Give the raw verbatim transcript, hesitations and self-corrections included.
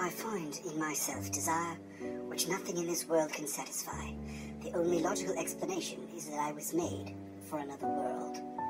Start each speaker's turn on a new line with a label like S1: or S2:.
S1: I find in myself desire which nothing in this world can satisfy. The only logical explanation is that I was made for another world.